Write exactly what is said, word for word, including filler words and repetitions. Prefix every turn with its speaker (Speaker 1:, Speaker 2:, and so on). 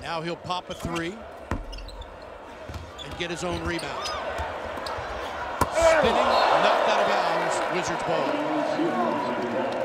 Speaker 1: Now he'll pop a three and get his own rebound. Spinning, knocked out of bounds, Wizards ball.